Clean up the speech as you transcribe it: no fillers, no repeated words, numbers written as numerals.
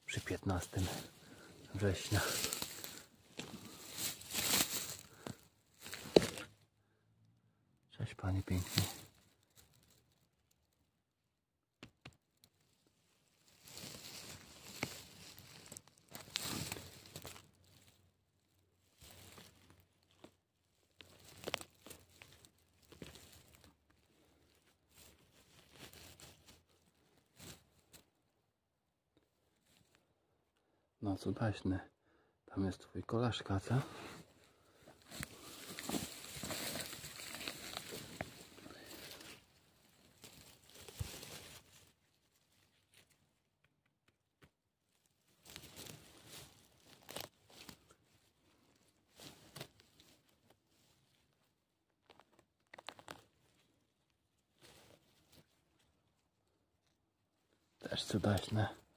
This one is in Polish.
przy 15 września. Cześć Pani pięknie. No cudaśny. Tam jest twój koleżka, co? Też cudaśne.